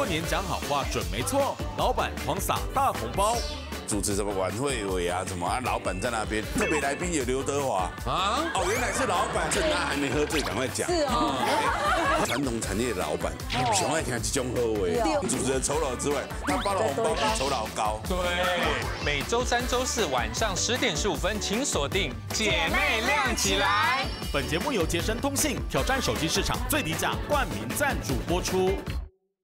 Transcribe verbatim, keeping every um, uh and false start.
过年讲好话准没错，老板狂撒大红包。 主持什么晚会尾啊？什么啊？老板在那边，特别来宾有刘德华啊！哦，原来是老板，趁他还没喝醉，赶快讲。是哦，传统产业的老板，喜欢听这种好话。主持人酬劳之外，他发的红包比酬劳高。 对，每周三、周四晚上十点十五分，请锁定《姐妹亮起来》。 本节目由杰生通信挑战手机市场最低价冠名赞助播出。